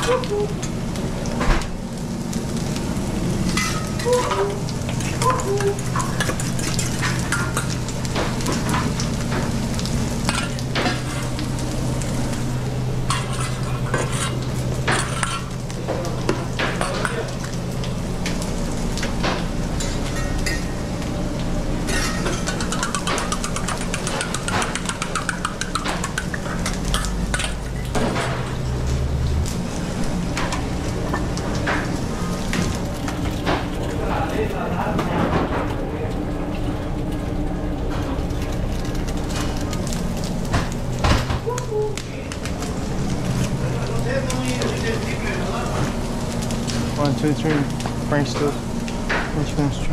One, two, three, French toast. French toast.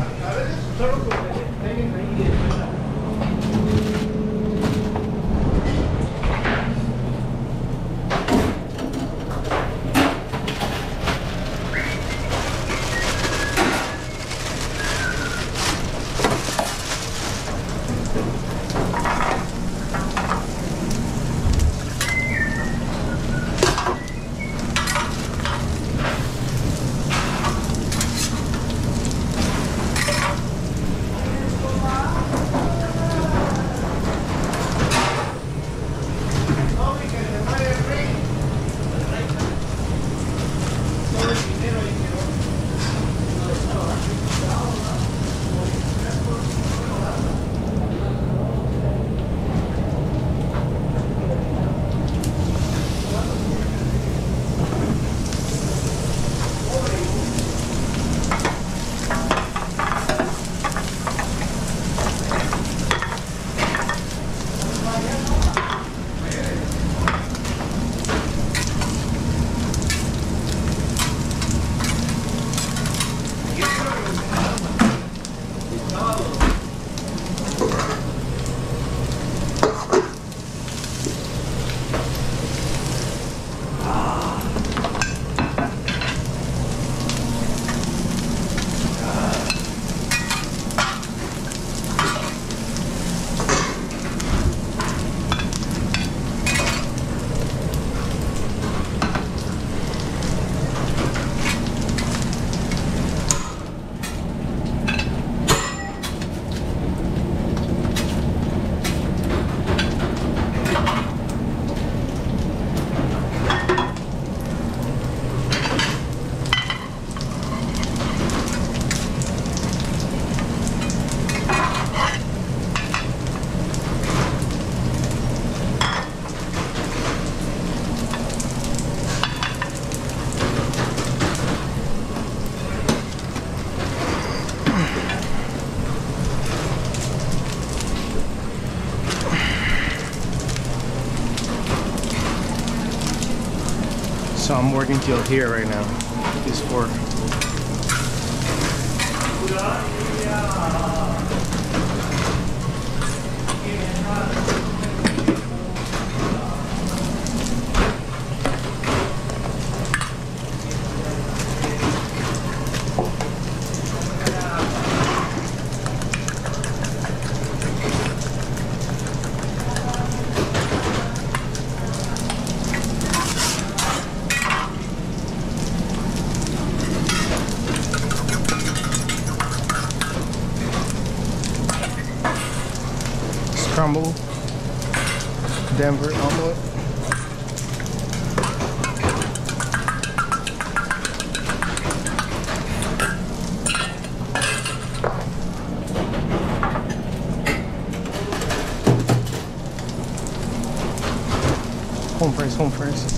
So I'm working till here right now. These four. Scramble, Denver omelet. Home fries, home fries.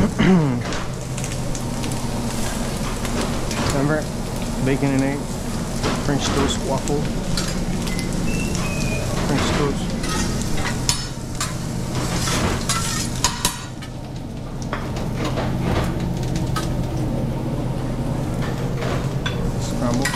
Denver, bacon and egg, French toast waffle, French toast. Scramble.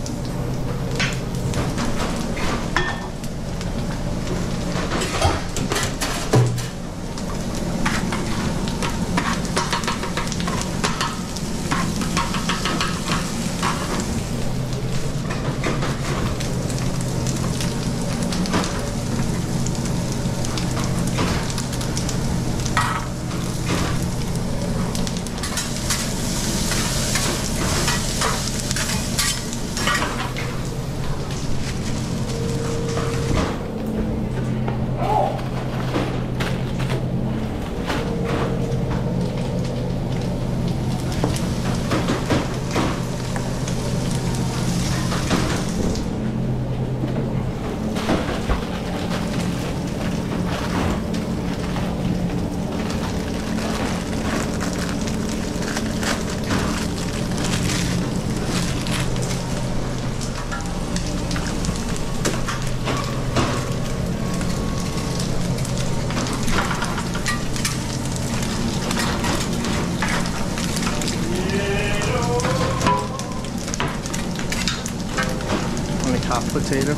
Half potato.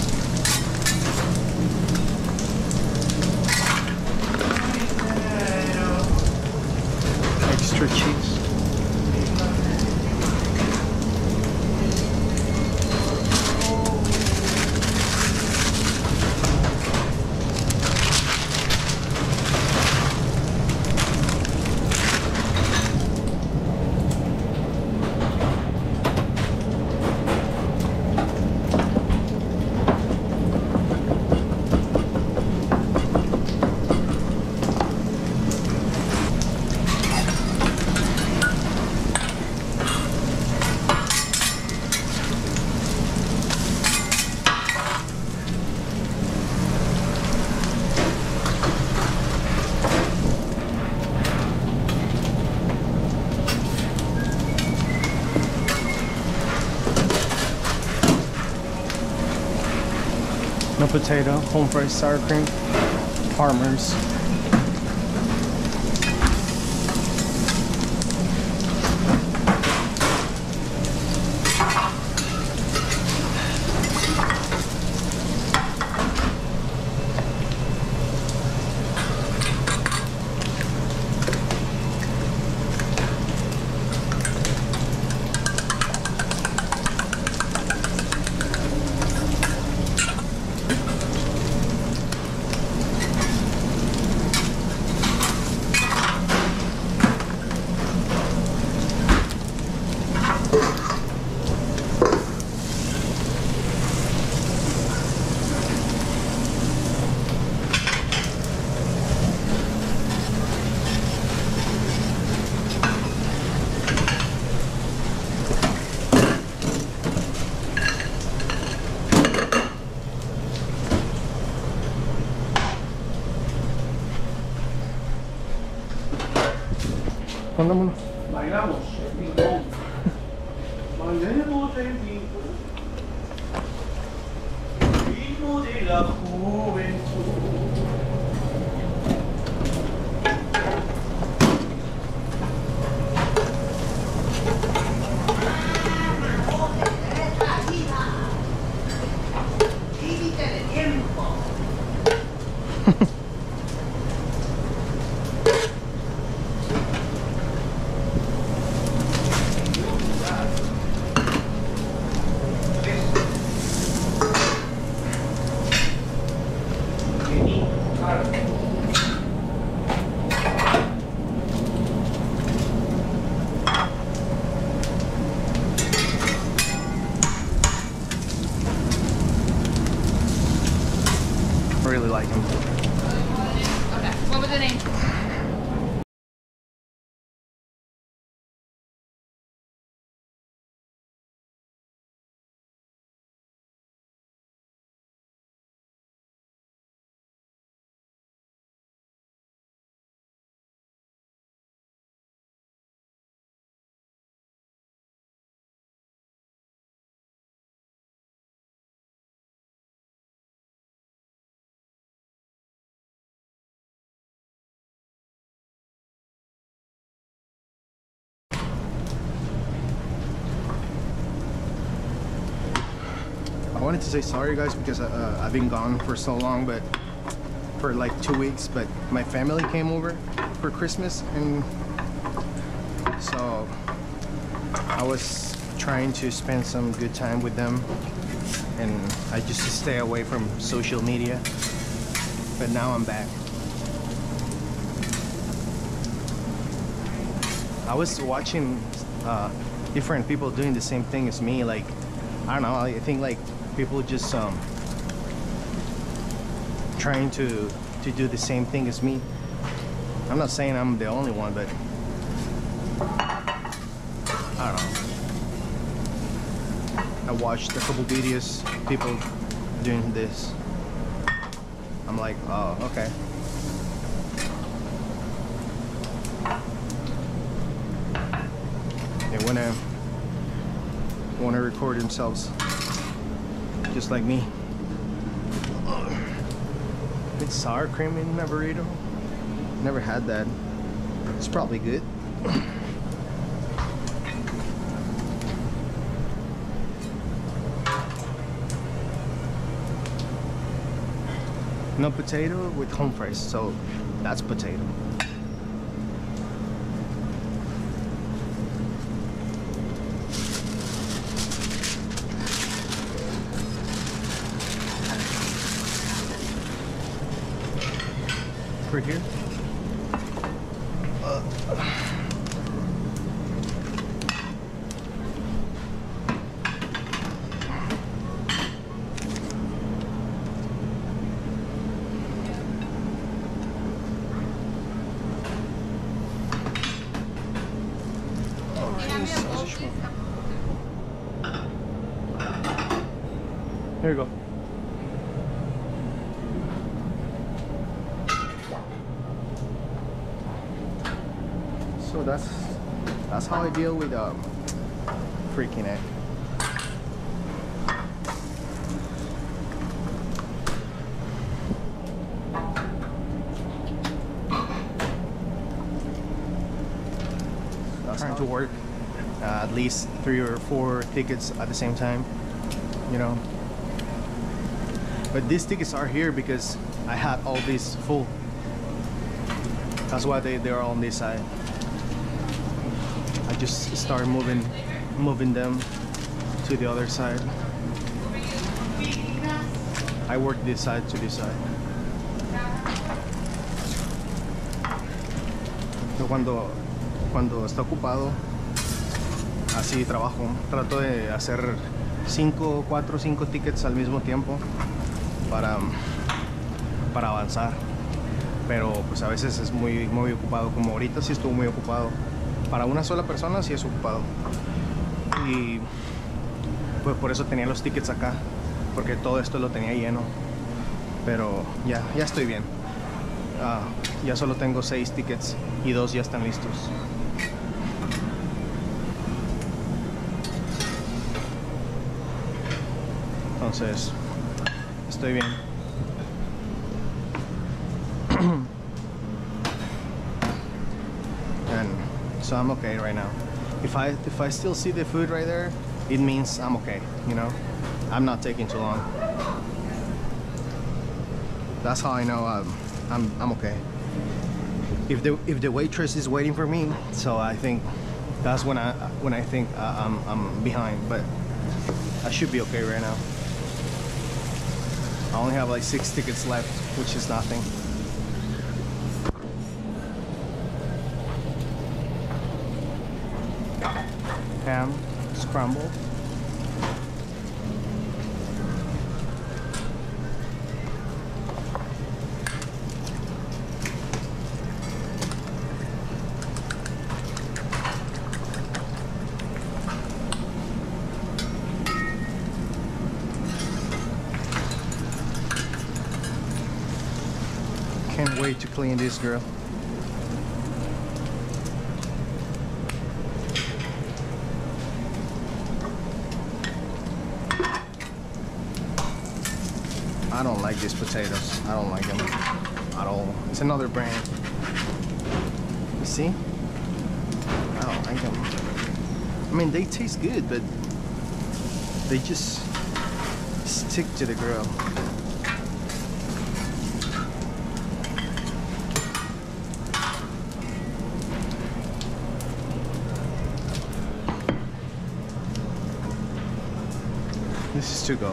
Extra cheese. No potato, home fried sour cream, Farmers. Mándamelo. Bailamos el ping-pong. Bailemos el ping-pong. Ritmo de la juventud. Límite de tiempo. Que wanted to say sorry, guys, because I've been gone for so long, but for like 2 weeks. But my family came over for Christmas, and so I was trying to spend some good time with them, and I just stay away from social media. But now I'm back. I was watching different people doing the same thing as me. Like, I don't know, I think like people just trying to do the same thing as me. I'm not saying I'm the only one, but I don't know. I watched a couple videos, people doing this. I'm like, oh, okay. They wanna record themselves just like me. It's sour cream in a burrito. Never had that. It's probably good. No potato with home fries, so that's potato. For here. Here you go. So that's how I deal with freaking egg. That's trying to work at least 3 or 4 tickets at the same time, you know. But these tickets are here because I had all these full. That's why they're all on this side. I just started moving them to the other side. I work this side to this side. So cuando está ocupado, así trabajo. Trato de hacer 4 o 5 tickets al mismo tiempo para avanzar. Pero pues a veces es muy ocupado, como ahorita sí estuvo muy ocupado. Para una sola persona sí es ocupado. Y pues por eso tenía los tickets acá, porque todo esto lo tenía lleno. Pero ya estoy bien. Ya solo tengo 6 tickets y 2 ya están listos. Entonces estoy bien. And so I'm okay right now. If I still see the food right there, it means I'm okay, you know. I'm not taking too long. That's how I know I'm okay. If the waitress is waiting for me, so I think that's when I think I'm behind, but I should be okay right now. I only have like 6 tickets left, which is nothing. Ham scrambled. Can't wait to clean this, girl. I don't like these potatoes. I don't like them at all. It's another brand. You see? I don't like them. I mean, they taste good, but they just Stick to the grill. This is to go.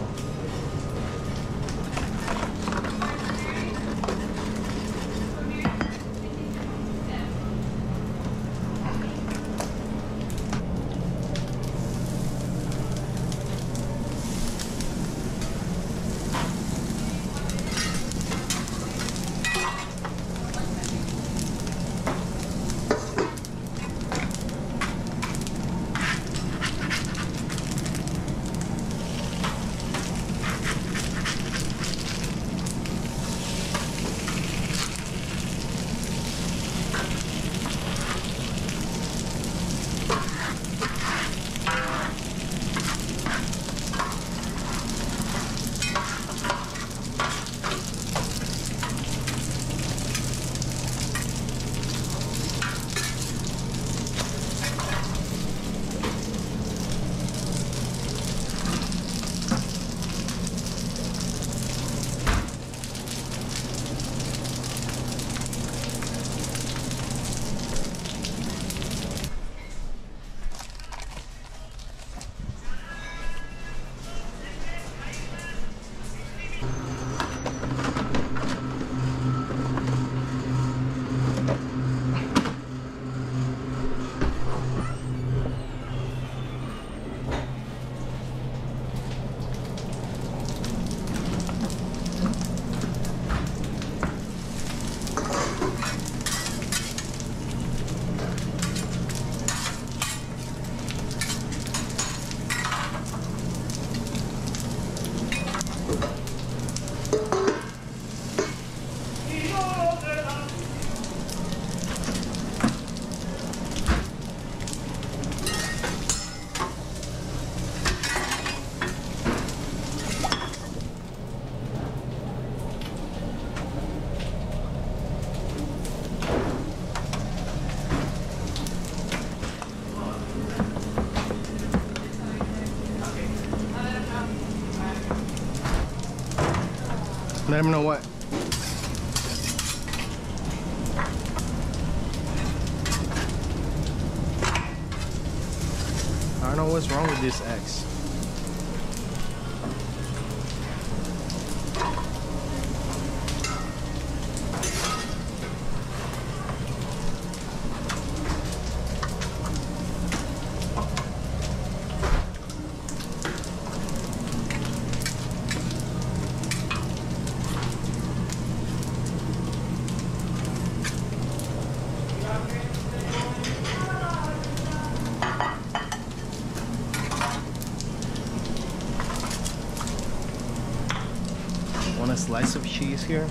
Let him know what. I don't know what's wrong with this X. Want a slice of cheese here?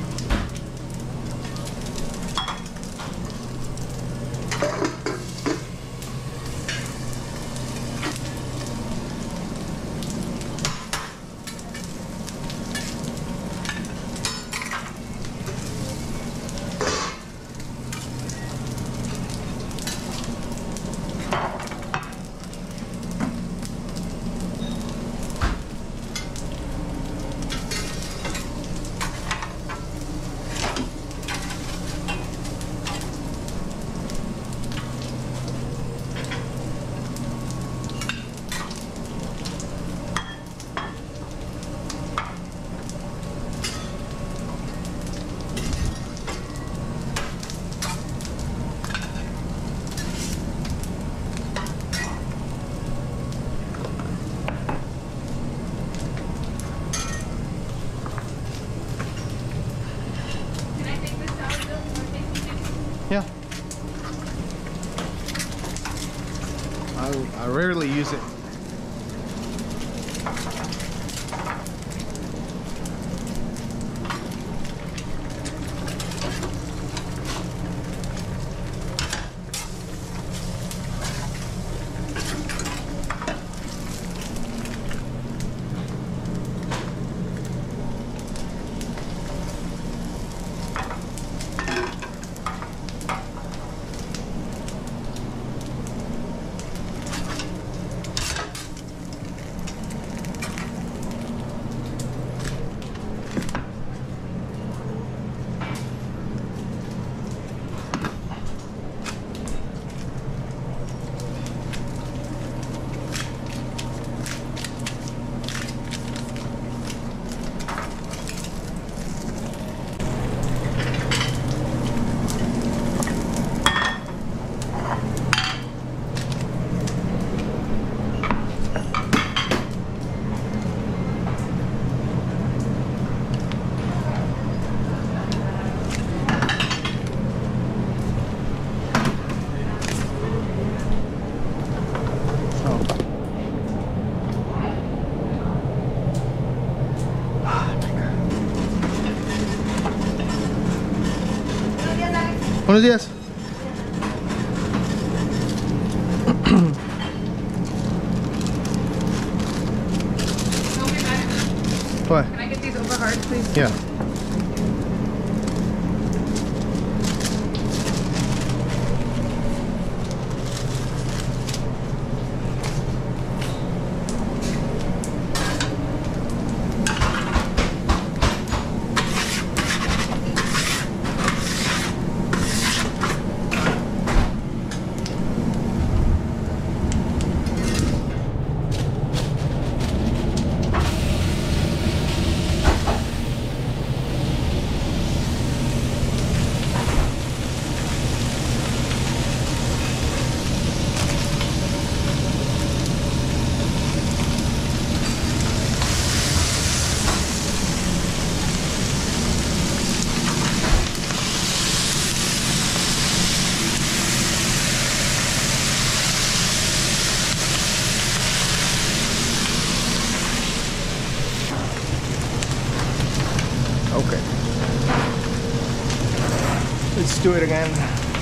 Yeah. I rarely use it. Buenos días. What? Can I get these over hard, please? Yeah. Okay. Let's do it again.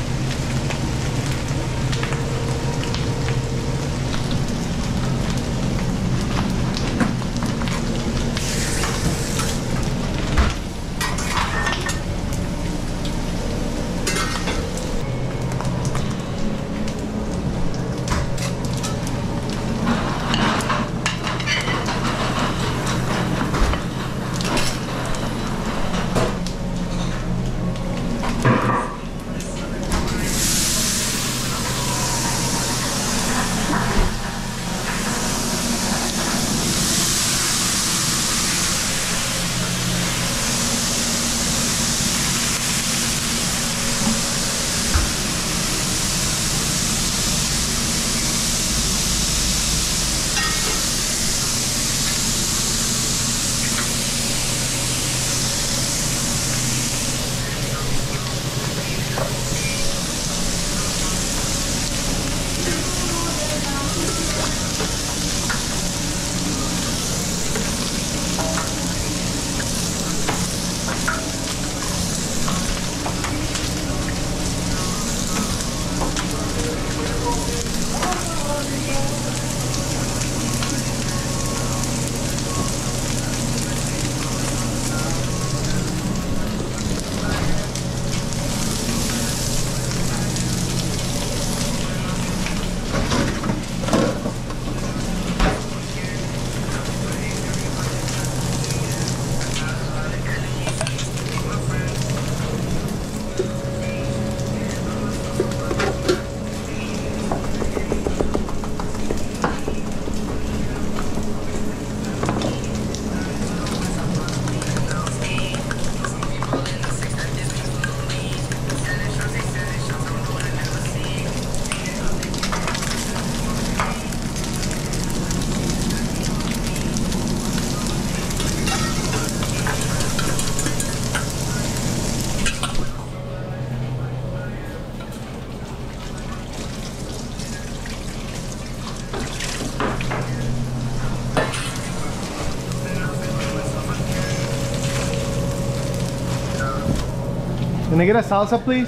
Can I get a salsa, please?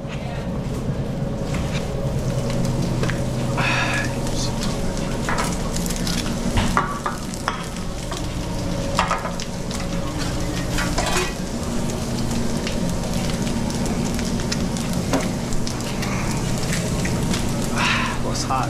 It was hot.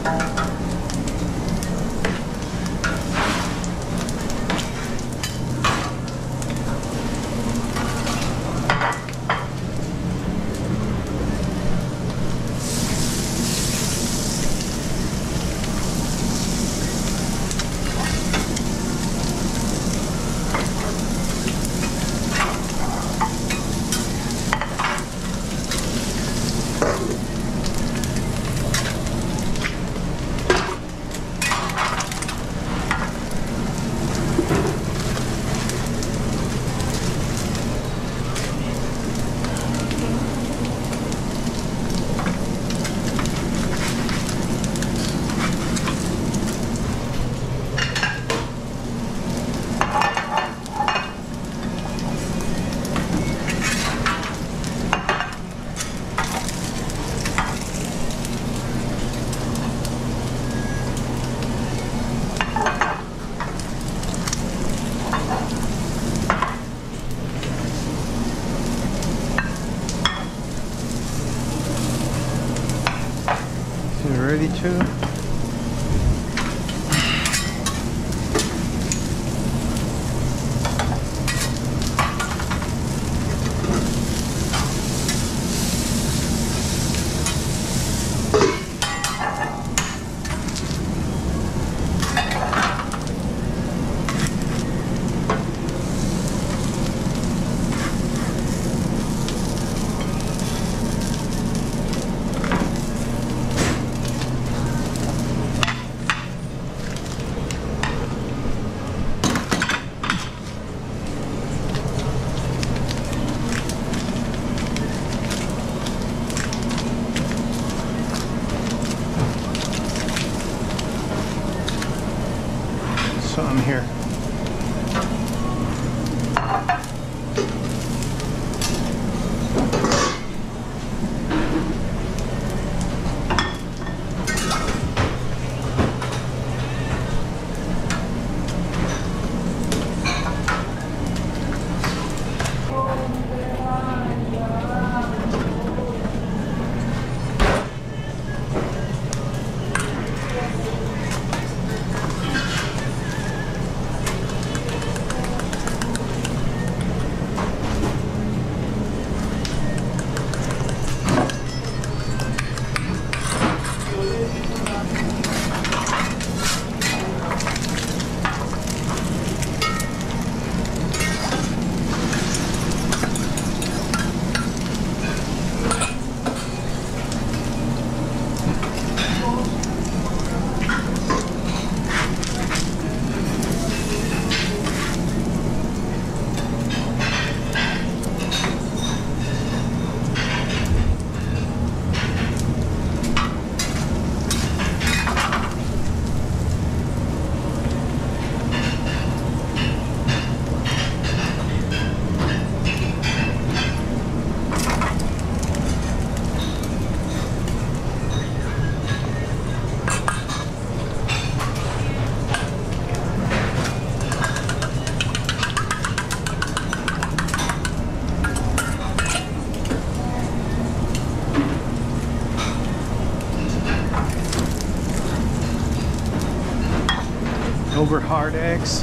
Ready to? So I'm here. Over hard eggs.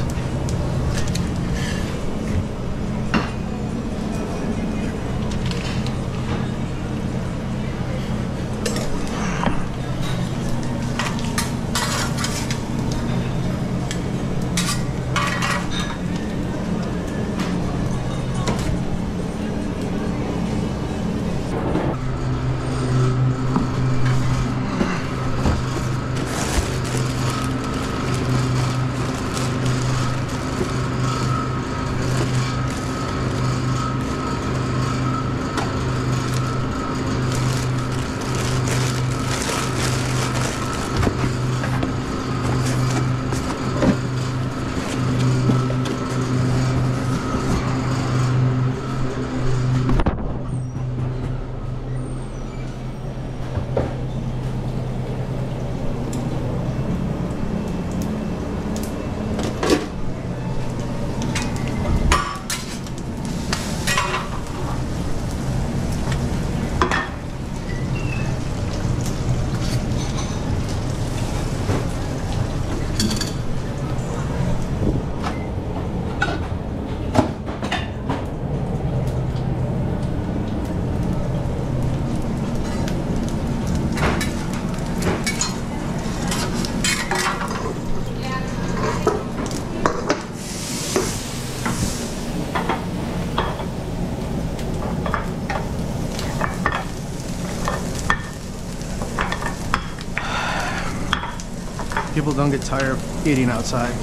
People don't get tired of eating outside.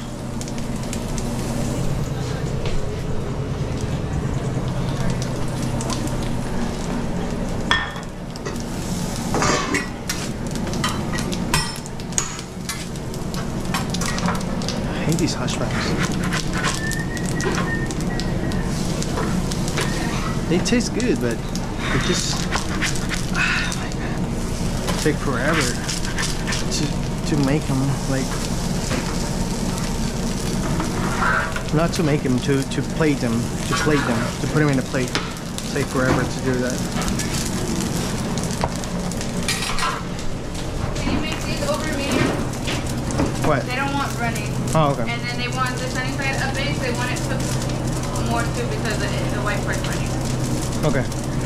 I hate these hash browns. They taste good, but it just take forever to make them. Like, not to make them, to plate them, to put them in a plate. Take forever to do that. Can you make these over medium? What? They don't want running. Oh, okay. And then they want the sunny side up big, so they want it cooked more too because the white part's running. Okay.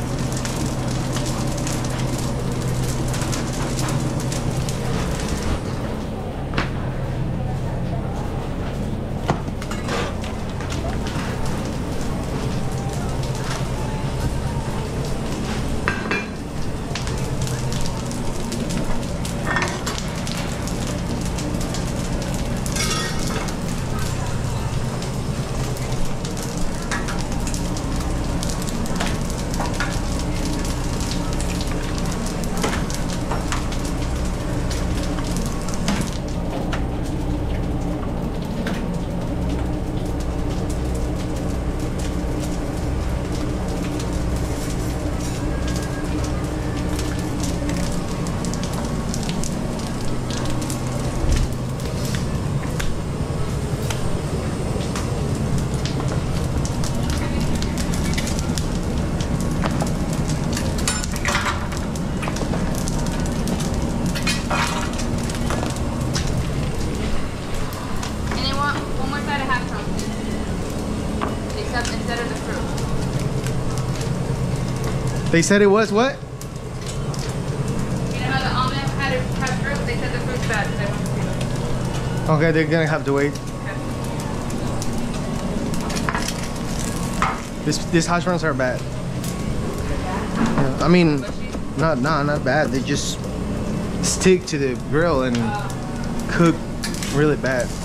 Instead of the fruit. They said it was what? You know how the omelet had fruit? They said the fruit's bad, so they want to see it. Okay, they're gonna have to wait. Okay. These hash browns are bad. Yeah, I mean, not bad. They just stick to the grill and cook really bad.